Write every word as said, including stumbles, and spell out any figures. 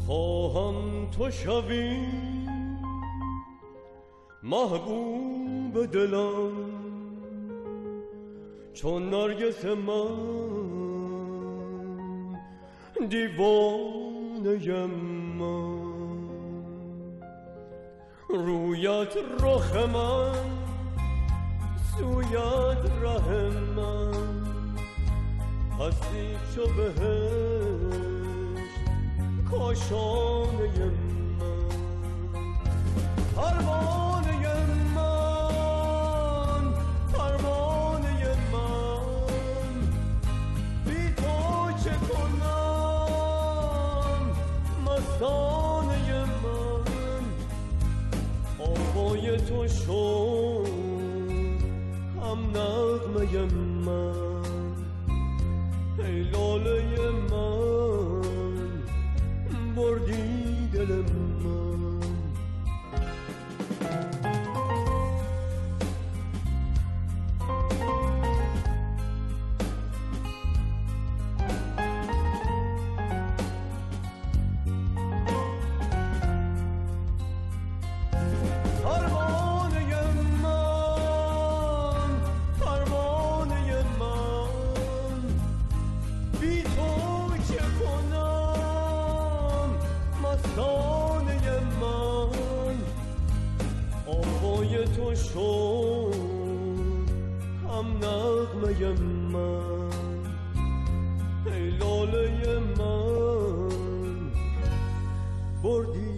خواهم تو شوی محبوب دلم، چون نرگس من دیوانه من. رویت رخ من، سویت ره من، هستی چو بهشت کاشانه من. پروانه من، پروانه من، بی تو چه کنم مستانه من. آوای تو شد هم نغمه من، ای لاله من بردی دل من. تو شد هم نغمه من، ای لاله من بردی